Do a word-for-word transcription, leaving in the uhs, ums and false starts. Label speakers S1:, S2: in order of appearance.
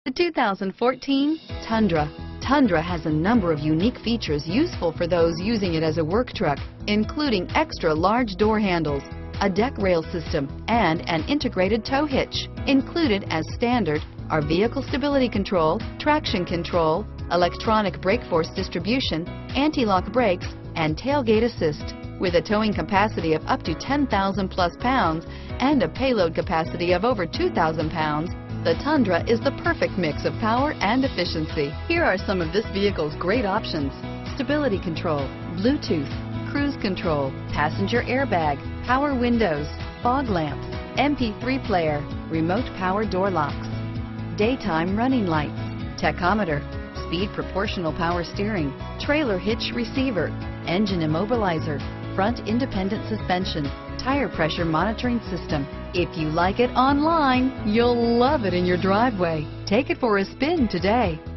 S1: The two thousand fourteen Tundra. Tundra has a number of unique features useful for those using it as a work truck, including extra large door handles, a deck rail system, and an integrated tow hitch. Included as standard are vehicle stability control, traction control, electronic brake force distribution, anti-lock brakes, and tailgate assist. With a towing capacity of up to ten thousand plus pounds and a payload capacity of over two thousand pounds, the Tundra is the perfect mix of power and efficiency. Here are some of this vehicle's great options: stability control, Bluetooth, cruise control, passenger airbag, power windows, fog lamps, M P three player, remote power door locks, daytime running lights, tachometer, speed proportional power steering, trailer hitch receiver, engine immobilizer, front independent suspension, tire pressure monitoring system. If you like it online, you'll love it in your driveway. Take it for a spin today.